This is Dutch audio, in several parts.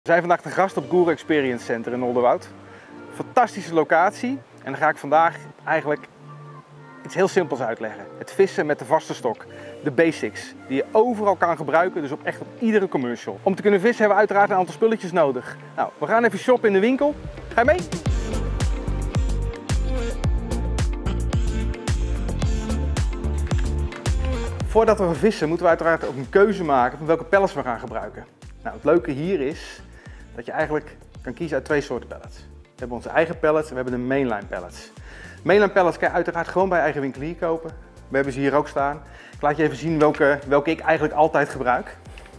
We zijn vandaag te gast op Guru Experience Center in Oldenwoud. Fantastische locatie en dan ga ik vandaag eigenlijk iets heel simpels uitleggen. Het vissen met de vaste stok, de basics, die je overal kan gebruiken, dus echt op iedere commercial. Om te kunnen vissen hebben we uiteraard een aantal spulletjes nodig. Nou, we gaan even shoppen in de winkel. Ga je mee? Voordat we gaan vissen moeten we uiteraard ook een keuze maken van welke pellets we gaan gebruiken. Nou, het leuke hier is dat je eigenlijk kan kiezen uit twee soorten pellets. We hebben onze eigen pellets en we hebben de mainline pellets. Mainline pellets kan je uiteraard gewoon bij je eigen winkelier kopen. We hebben ze hier ook staan. Ik laat je even zien welke ik eigenlijk altijd gebruik.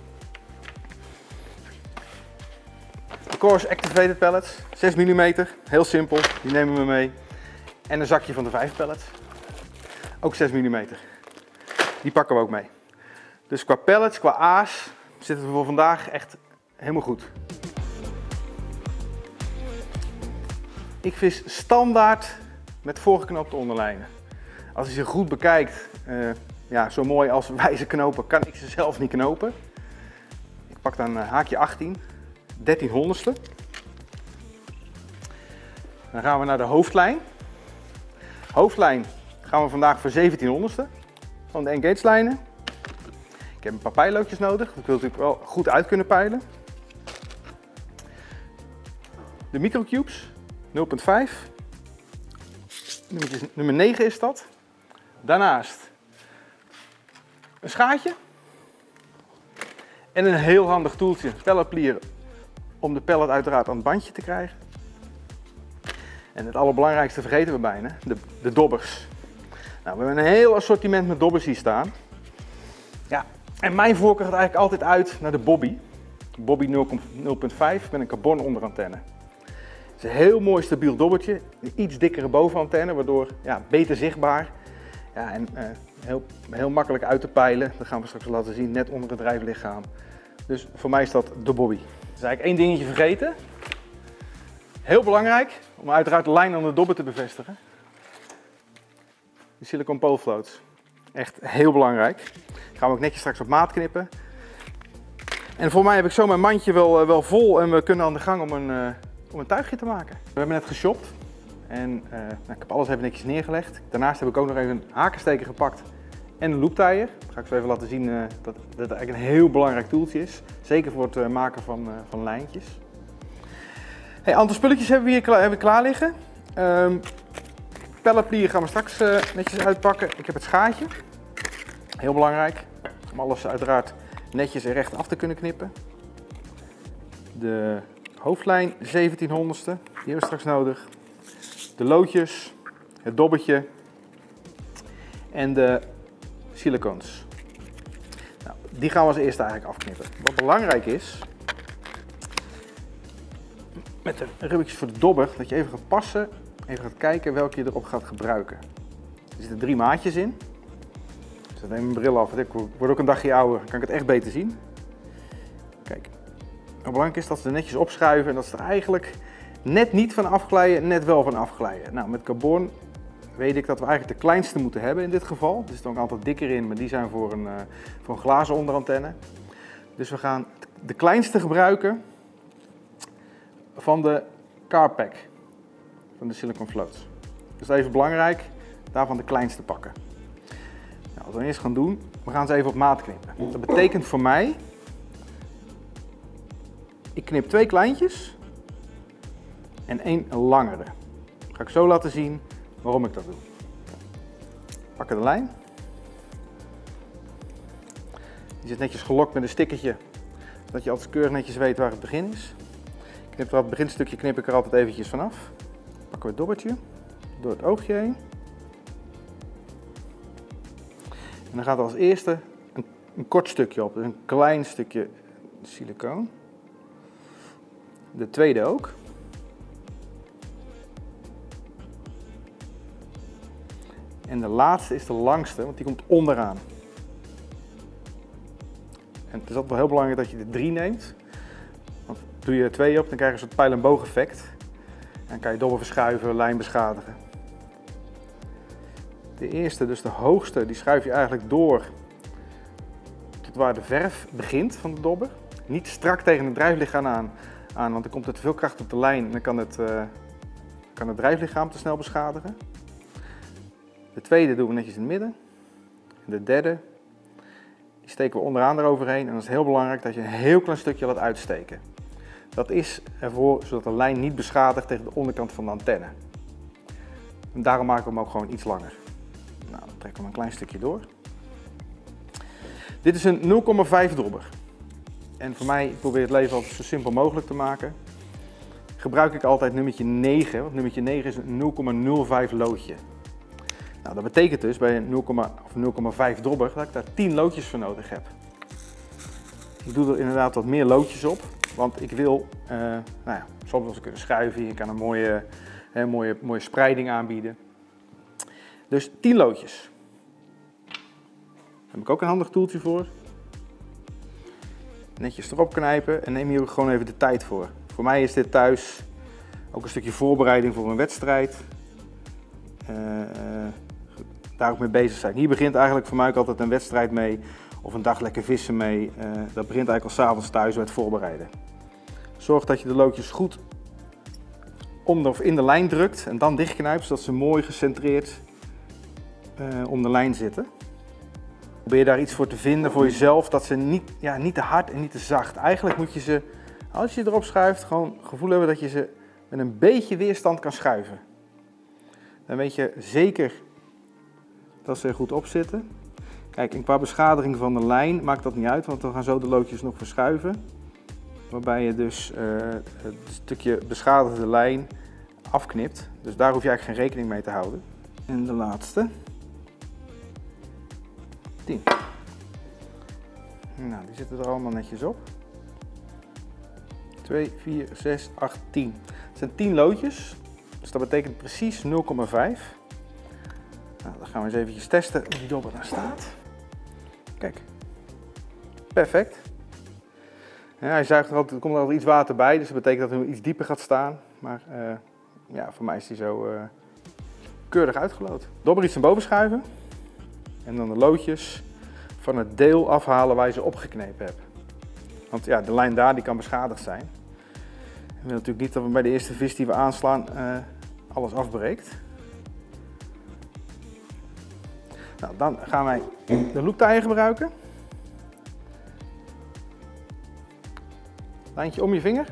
De Coors Activated pellets, 6 mm, heel simpel, die nemen we mee. En een zakje van de 5 pellets, ook 6 mm. Die pakken we ook mee. Dus qua pellets, qua aas, zitten we voor vandaag echt helemaal goed. Ik vis standaard met voorgeknoopte onderlijnen. Als je ze goed bekijkt, ja, zo mooi als wij ze knopen, kan ik ze zelf niet knopen. Ik pak dan haakje 18, 1300ste. Dan gaan we naar de hoofdlijn. Hoofdlijn gaan we vandaag voor 1700ste van de engage lijnen. Ik heb een paar pijlootjes nodig, dat wil natuurlijk wel goed uit kunnen peilen. De microcubes, 0,5. Nummer 9 is dat. Daarnaast een schaartje. En een heel handig toeltje, pelletplier, om de pellet uiteraard aan het bandje te krijgen. En het allerbelangrijkste vergeten we bijna, de dobbers. Nou, we hebben een heel assortiment met dobbers hier staan. Ja, en mijn voorkeur gaat eigenlijk altijd uit naar de Bobby. Bobby 0,5 met een carbon onderantenne. Het is een heel mooi stabiel dobbertje, een iets dikkere bovenantenne, waardoor ja, beter zichtbaar. Ja, en heel makkelijk uit te peilen. Dat gaan we straks laten zien, net onder het drijflichaam. Dus voor mij is dat de Bobby. Er is eigenlijk één dingetje vergeten. Heel belangrijk, om uiteraard de lijn aan de dobber te bevestigen. De silicone pole floats. Echt heel belangrijk. Gaan we ook netjes straks op maat knippen. En voor mij heb ik zo mijn mandje wel vol en we kunnen aan de gang om een tuigje te maken. We hebben net geshopt en ik heb alles even netjes neergelegd. Daarnaast heb ik ook nog even een hakensteker gepakt en een looptijer. Dat ga ik zo even laten zien dat het eigenlijk een heel belangrijk toeltje is. Zeker voor het maken van lijntjes. Hey, aantal spulletjes hebben we hier klaar liggen. Pelletplier gaan we straks netjes uitpakken. Ik heb het schaartje. Heel belangrijk om alles uiteraard netjes en recht af te kunnen knippen. De hoofdlijn 1700ste, die hebben we straks nodig. De loodjes, het dobbertje en de silicones. Nou, die gaan we als eerste eigenlijk afknippen. Wat belangrijk is, met de rubbertjes voor de dobber, dat je even gaat passen, even gaat kijken welke je erop gaat gebruiken. Er zitten 3 maatjes in. Ik zet even mijn bril af, want ik word ook een dagje ouder, dan kan ik het echt beter zien. Kijk, wat belangrijk is dat ze er netjes opschuiven en dat ze er eigenlijk net niet van afglijden, net wel van afglijden. Nou, met carbon weet ik dat we eigenlijk de kleinste moeten hebben in dit geval. Er zit ook een aantal dikker in, maar die zijn voor een glazen onderantenne. Dus we gaan de kleinste gebruiken van de Carpack, van de silicone floats. Dus dat is even belangrijk, daarvan de kleinste pakken. Nou, wat we eerst gaan doen, we gaan ze even op maat knippen. Dat betekent voor mij, ik knip 2 kleintjes en 1 langere. Dat ga ik zo laten zien waarom ik dat doe. Pakken de lijn. Die zit netjes gelokt met een stickertje, zodat je altijd keurig netjes weet waar het begin is. Het beginstukje knip ik er altijd eventjes vanaf. Pakken we het dobbertje door het oogje heen. En dan gaat er als eerste een kort stukje op, dus een klein stukje silicoon. De tweede ook. En de laatste is de langste, want die komt onderaan. En het is altijd wel heel belangrijk dat je de 3 neemt. Want doe je er 2 op, dan krijg je een soort pijl- en boog effect. En dan kan je dobber verschuiven, lijn beschadigen. De eerste, dus de hoogste, die schuif je eigenlijk door tot waar de verf begint van de dobber. Niet strak tegen het drijflichaam aan, want dan komt er te veel kracht op de lijn en dan kan het drijflichaam te snel beschadigen. De tweede doen we netjes in het midden. En de derde, die steken we onderaan eroverheen. En dat is heel belangrijk dat je een heel klein stukje laat uitsteken. Dat is ervoor zodat de lijn niet beschadigt tegen de onderkant van de antenne. En daarom maken we hem ook gewoon iets langer. Nou, dan trekken we een klein stukje door. Dit is een 0,5 dobber. En voor mij, ik probeer het leven altijd zo simpel mogelijk te maken. Gebruik ik altijd nummertje 9, want nummertje 9 is een 0,05 loodje. Nou, dat betekent dus bij een 0,5 dobber dat ik daar 10 loodjes voor nodig heb. Ik doe er inderdaad wat meer loodjes op, want ik wil soms wel eens kunnen schuiven. Je kan een mooie spreiding aanbieden. Dus 10 loodjes. Daar heb ik ook een handig toeltje voor. Netjes erop knijpen en neem hier ook gewoon even de tijd voor. Voor mij is dit thuis ook een stukje voorbereiding voor een wedstrijd. Daar ook mee bezig zijn. Hier begint eigenlijk voor mij ook altijd een wedstrijd mee of een dag lekker vissen mee. Dat begint eigenlijk al 's avonds thuis met voorbereiden. Zorg dat je de loodjes goed om of in de lijn drukt en dan dichtknijpt zodat ze mooi gecentreerd om de lijn zitten. Probeer daar iets voor te vinden voor jezelf, dat ze niet te hard en niet te zacht. Eigenlijk moet je ze, als je erop schuift, gewoon het gevoel hebben dat je ze met een beetje weerstand kan schuiven. Dan weet je zeker dat ze er goed op zitten. Kijk, qua beschadiging van de lijn maakt dat niet uit, want we gaan zo de loodjes nog verschuiven. Waarbij je dus het stukje beschadigde lijn afknipt. Dus daar hoef je eigenlijk geen rekening mee te houden. En de laatste. 10. Nou, die zitten er allemaal netjes op. 2, 4, 6, 8, 10. Het zijn 10 loodjes, dus dat betekent precies 0,5. Nou, dan gaan we eens eventjes testen hoe die dobber daar staat. Kijk, perfect. Ja, hij zuigt er altijd, er komt er altijd iets water bij, dus dat betekent dat hij iets dieper gaat staan. Maar voor mij is hij zo keurig uitgelood. Dobber iets naar boven schuiven. En dan de loodjes van het deel afhalen waar je ze opgeknepen hebt. Want ja, de lijn daar die kan beschadigd zijn. We willen natuurlijk niet dat we bij de eerste vis die we aanslaan alles afbreekt. Nou, dan gaan wij de looptaaien gebruiken. Lijntje om je vinger.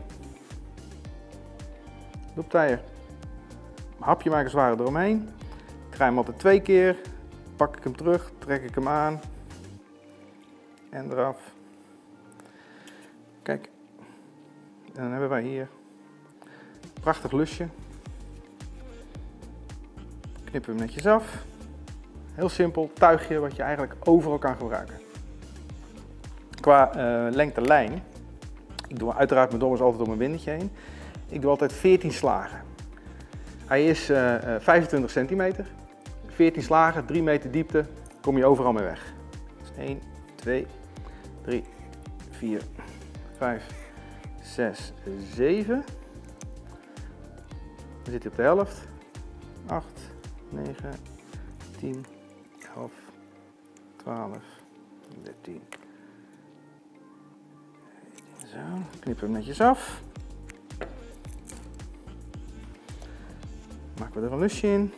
Looptaaien. Hapje maken zwaar eromheen. Ik draai hem altijd 2 keer. Pak ik hem terug, trek ik hem aan en eraf. Kijk, en dan hebben wij hier een prachtig lusje. Knippen we hem netjes af. Heel simpel tuigje wat je eigenlijk overal kan gebruiken. Qua lengte lijn, ik doe uiteraard mijn dobbers altijd om mijn windetje heen. Ik doe altijd 14 slagen. Hij is 25 centimeter. 14 slagen, 3 meter diepte, kom je overal mee weg. Dus 1, 2, 3, 4, 5, 6, 7. Dan zit hij op de helft. 8, 9, 10, 11, 12, 13. Zo, knippen we hem netjes af. Maken we er een lusje in.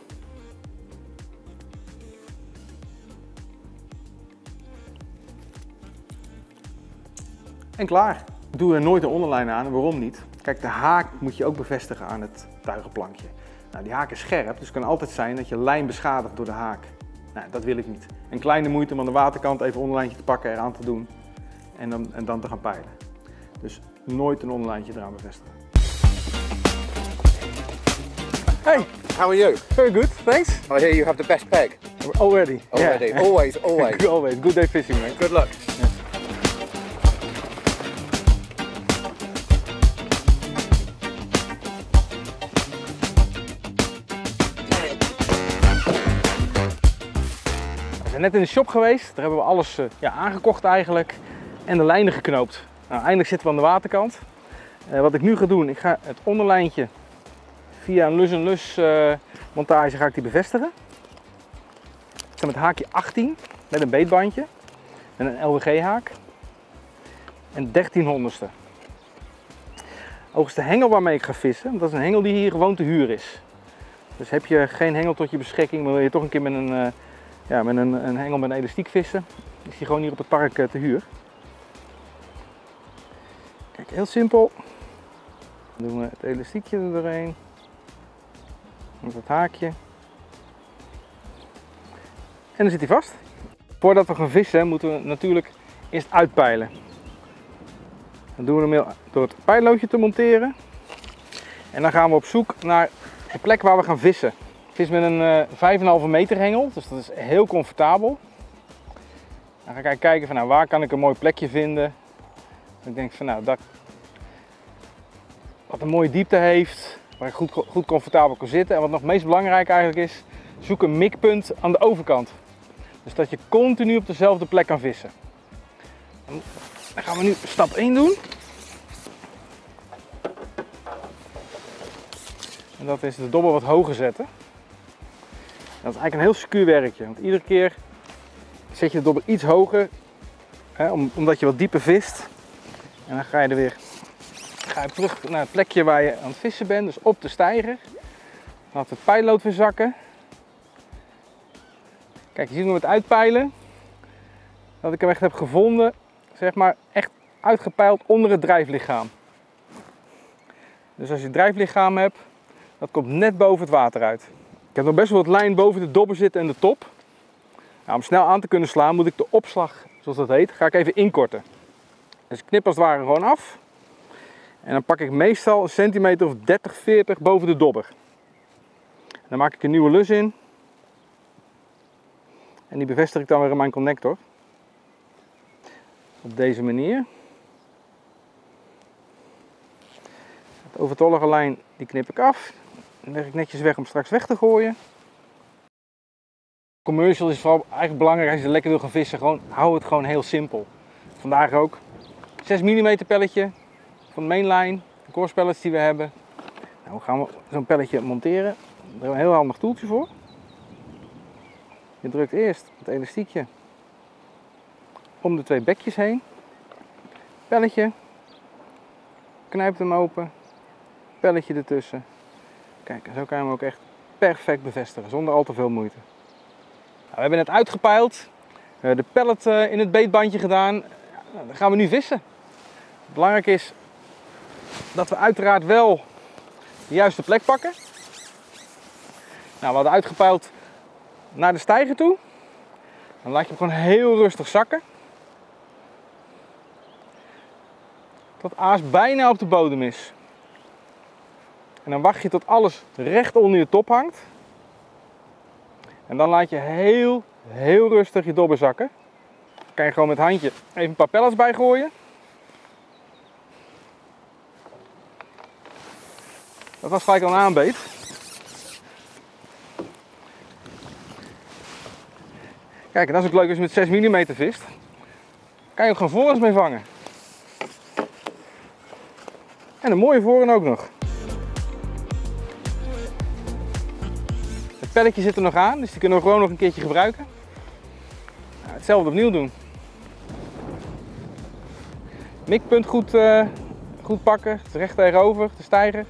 En klaar. Doe er nooit een onderlijn aan. Waarom niet? Kijk, de haak moet je ook bevestigen aan het tuigenplankje. Nou, die haak is scherp, dus het kan altijd zijn dat je lijn beschadigt door de haak. Nou, dat wil ik niet. Een kleine moeite om aan de waterkant even een onderlijntje te pakken, eraan te doen en dan te gaan peilen. Dus nooit een onderlijntje eraan bevestigen. Hey, how are you? Very good, thanks. I hear you have the best peg. Already. Already, Yeah. always. Always. Good day fishing, man. Good luck. Yeah. We zijn net in de shop geweest, daar hebben we alles aangekocht eigenlijk en de lijnen geknoopt. Nou, eindelijk zitten we aan de waterkant. Wat ik nu ga doen, ik ga het onderlijntje via een lus montage ga ik die bevestigen. Ik sta met haakje 18 met een beetbandje en een LWG haak. en 1300ste. Hoogste hengel waarmee ik ga vissen, dat is een hengel die hier gewoon te huur is. Dus heb je geen hengel tot je beschikking, maar wil je toch een keer met een hengel met een elastiek vissen, is die gewoon hier op het park te huur. Kijk, heel simpel. Dan doen we het elastiekje er doorheen. Met het haakje. En dan zit hij vast. Voordat we gaan vissen moeten we natuurlijk eerst uitpeilen. Dat doen we door het pijlootje te monteren. En dan gaan we op zoek naar de plek waar we gaan vissen. Ik vis met een 5,5 meter hengel, dus dat is heel comfortabel. Dan ga ik kijken van waar kan ik een mooi plekje vinden. Ik denk van dat wat een mooie diepte heeft, waar ik goed comfortabel kan zitten. En wat nog het meest belangrijk eigenlijk is, zoek een mikpunt aan de overkant. Dus dat je continu op dezelfde plek kan vissen. Dan gaan we nu stap 1 doen. En dat is de dobber wat hoger zetten. Dat is eigenlijk een heel secuur werkje. Want iedere keer zet je de dobber iets hoger, omdat je wat dieper vist. En dan ga je terug naar het plekje waar je aan het vissen bent, dus op de steiger. Laat het pijlood weer zakken. Kijk, je ziet me met uitpeilen dat ik hem echt heb gevonden, zeg maar echt uitgepeild onder het drijflichaam. Dus als je het drijflichaam hebt, dat komt net boven het water uit. Ik heb nog best wel wat lijn boven de dobber zitten en de top. Nou, om snel aan te kunnen slaan moet ik de opslag, zoals dat heet, ga ik even inkorten. Dus ik knip als het ware gewoon af. En dan pak ik meestal een centimeter of 30, 40 boven de dobber. En dan maak ik een nieuwe lus in. En die bevestig ik dan weer in mijn connector. Op deze manier. De overtollige lijn die knip ik af. Dan leg ik netjes weg om straks weg te gooien. Commercial is vooral eigenlijk belangrijk als je lekker wil gaan vissen. Hou het gewoon heel simpel. Vandaag ook 6 mm pelletje van de mainline. De course pellets die we hebben. Nou gaan we zo'n pelletje monteren. Daar hebben we een heel handig toeltje voor. Je drukt eerst het elastiekje om de 2 bekjes heen. Pelletje. Knijpt hem open. Pelletje ertussen. Kijk, zo kan je hem ook echt perfect bevestigen, zonder al te veel moeite. Nou, we hebben net uitgepeild. De pellet in het beetbandje gedaan. Nou, dan gaan we nu vissen. Belangrijk is dat we uiteraard wel de juiste plek pakken. Nou, we hadden uitgepeild naar de steiger toe. Dan laat je hem gewoon heel rustig zakken. Tot aas bijna op de bodem is. En dan wacht je tot alles recht onder je top hangt. En dan laat je heel rustig je dobber zakken. Dan kan je gewoon met het handje even een paar pellets bijgooien. Dat was gelijk al een aanbeet. Kijk, en dat is ook leuk als je met 6 mm vist. Kan je ook gewoon voorhand mee vangen. En een mooie voorhand ook nog. Het pelletje zit er nog aan, dus die kunnen we gewoon nog een keertje gebruiken. Nou, hetzelfde opnieuw doen. Mikpunt goed pakken, dus recht tegenover de steiger.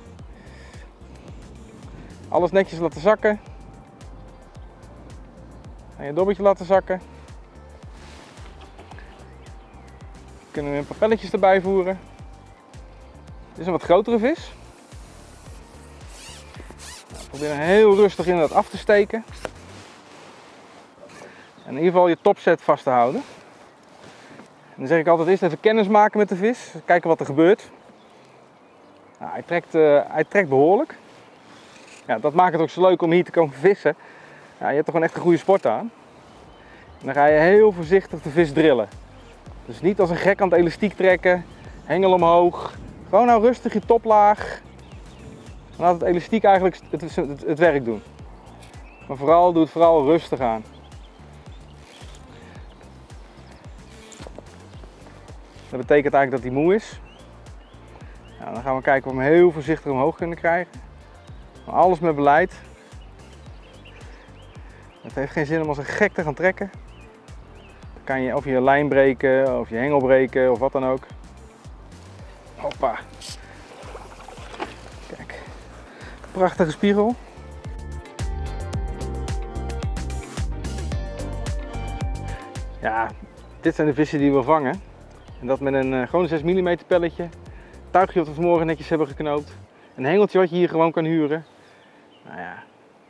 Alles netjes laten zakken. En je dobbertje laten zakken. Kunnen we een paar pelletjes erbij voeren. Dit is een wat grotere vis. Probeer hem heel rustig inderdaad af te steken. En in ieder geval je topset vast te houden. En dan zeg ik altijd eerst even kennis maken met de vis. Kijken wat er gebeurt. Nou, hij trekt behoorlijk. Ja, dat maakt het ook zo leuk om hier te komen vissen. Ja, je hebt er gewoon echt een goede sport aan. En dan ga je heel voorzichtig de vis drillen. Dus niet als een gek aan het elastiek trekken. Hengel omhoog. Gewoon nou rustig je toplaag. En laat het elastiek eigenlijk het werk doen. Maar doe het vooral rustig aan. Dat betekent eigenlijk dat hij moe is. Nou, dan gaan we kijken of we hem heel voorzichtig omhoog kunnen krijgen. Maar alles met beleid. Het heeft geen zin om als een gek te gaan trekken. Dan kan je of je lijn breken, of je hengel breken, of wat dan ook. Hoppa. Kijk, prachtige spiegel. Ja, dit zijn de vissen die we vangen. En dat met een gewoon 6 mm pelletje. Tuigje wat we vanmorgen netjes hebben geknoopt. Een hengeltje wat je hier gewoon kan huren. Nou ja,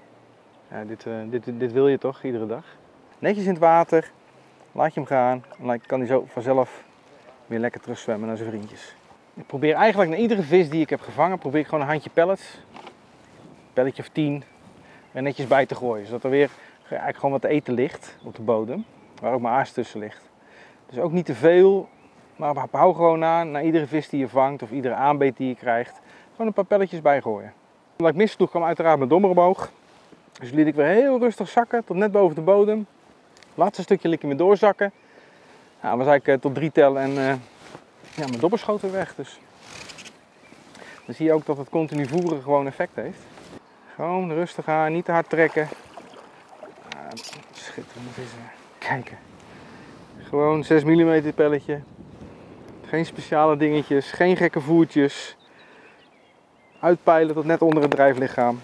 dit wil je toch iedere dag. Netjes in het water, laat je hem gaan en dan kan hij zo vanzelf weer lekker terug zwemmen naar zijn vriendjes. Ik probeer eigenlijk naar iedere vis die ik heb gevangen, probeer ik gewoon een handje pellets, een pelletje of 10, er netjes bij te gooien. Zodat er weer eigenlijk gewoon wat te eten ligt op de bodem, waar ook mijn aas tussen ligt. Dus ook niet te veel, maar hou gewoon aan naar iedere vis die je vangt of iedere aanbeet die je krijgt. Gewoon een paar pelletjes bijgooien. Omdat ik missloeg kwam uiteraard mijn dommerboog. Dus liet ik weer heel rustig zakken tot net boven de bodem. Laatste stukje liet ik weer doorzakken. Nou, was eigenlijk tot 3 tellen en ja, mijn dobber schoot weer weg. Dus dan zie je ook dat het continu voeren gewoon effect heeft. Gewoon rustig aan, niet te hard trekken. Schitterende vissen. Kijken. Gewoon 6 mm pelletje. Geen speciale dingetjes, geen gekke voertjes. Uitpeilen tot net onder het drijflichaam.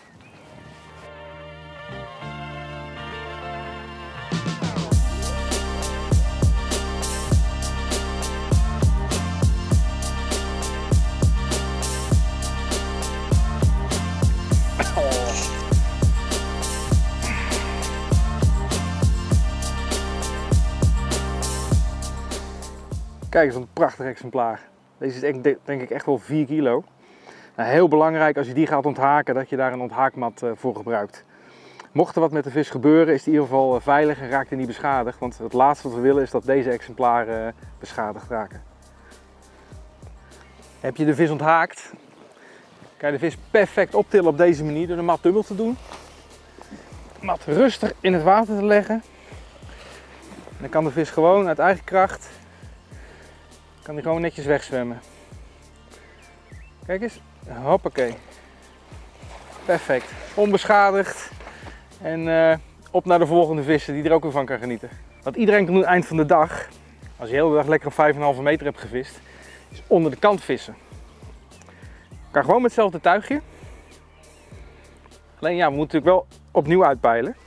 Kijk eens wat een prachtig exemplaar. Deze is denk ik echt wel 4 kilo. Nou, heel belangrijk als je die gaat onthaken dat je daar een onthaakmat voor gebruikt. Mocht er wat met de vis gebeuren is die in ieder geval veilig en raakt hij niet beschadigd. Want het laatste wat we willen is dat deze exemplaren beschadigd raken. Heb je de vis onthaakt, kan je de vis perfect optillen op deze manier door de mat dubbel te doen. De mat rustig in het water te leggen. En dan kan de vis gewoon uit eigen kracht kan die gewoon netjes wegzwemmen. Kijk eens, hoppakee. Perfect, onbeschadigd. En op naar de volgende vissen die er ook weer van kan genieten. Wat iedereen kan doen eind van de dag, als je de hele dag lekker op 5,5 meter hebt gevist, is onder de kant vissen. Kan gewoon met hetzelfde tuigje. Alleen ja, we moeten natuurlijk wel opnieuw uitpeilen.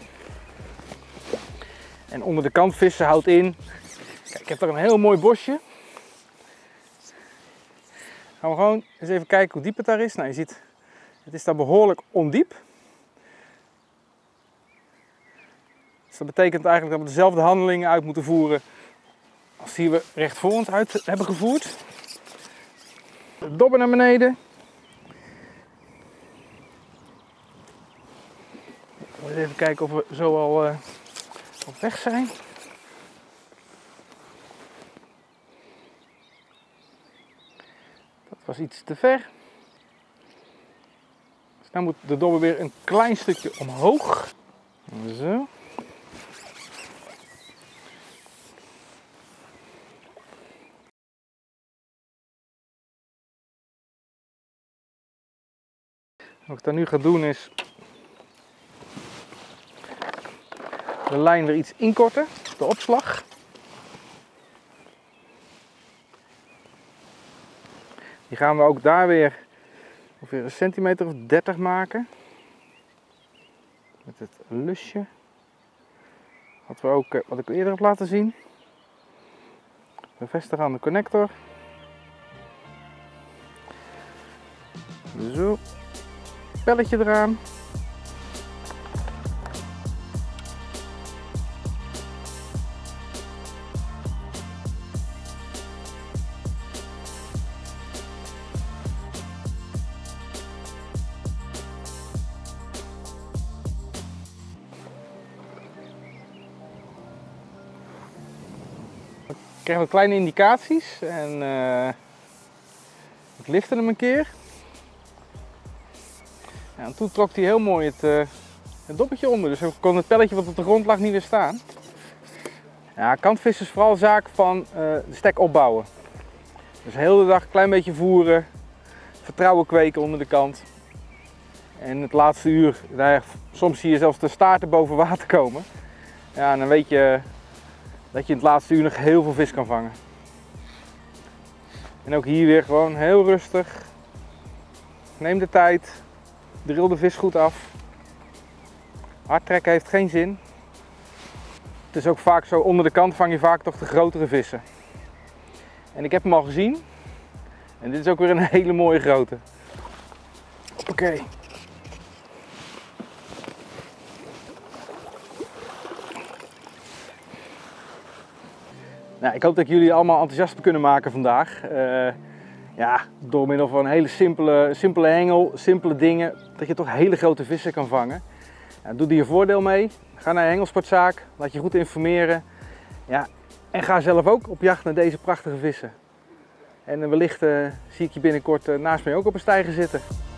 En onder de kant vissen houdt in. Kijk, ik heb er een heel mooi bosje. Gaan we gewoon eens even kijken hoe diep het daar is. Nou, je ziet, het is daar behoorlijk ondiep. Dus dat betekent eigenlijk dat we dezelfde handelingen uit moeten voeren als die we recht voor ons uit hebben gevoerd. De dobber naar beneden. Even kijken of we zo al op weg zijn. Dat was iets te ver. Dus nu moet de dobber weer een klein stukje omhoog. Zo. Wat ik dan nu ga doen is de lijn weer iets inkorten, de opslag. Die gaan we ook daar weer ongeveer een centimeter of 30 maken. Met het lusje. Wat ik eerder heb laten zien. Bevestigen aan de connector. Zo. Pelletje eraan. Ik krijg wat kleine indicaties en ik lifte hem een keer. Ja, en toen trok hij heel mooi het doppertje onder, dus ik kon het pelletje wat op de grond lag niet weer staan. Ja, kantvissen is vooral zaak van de stek opbouwen. Dus heel de dag een klein beetje voeren, vertrouwen kweken onder de kant. En het laatste uur, soms zie je zelfs de staarten boven water komen. Ja, en dan weet je dat je in het laatste uur nog heel veel vis kan vangen. En ook hier weer gewoon heel rustig. Neem de tijd. Dril de vis goed af. Hard trekken heeft geen zin. Het is ook vaak zo, onder de kant vang je vaak toch de grotere vissen. En ik heb hem al gezien. En dit is ook weer een hele mooie grote. Oké. Nou, ik hoop dat ik jullie allemaal enthousiast kunnen maken vandaag. Ja, door middel van een hele simpele hengel, simpele dingen, dat je toch hele grote vissen kan vangen. Ja, doe er je voordeel mee. Ga naar je hengelsportzaak, laat je goed informeren. Ja, en ga zelf ook op jacht naar deze prachtige vissen. En wellicht zie ik je binnenkort naast mij ook op een steiger zitten.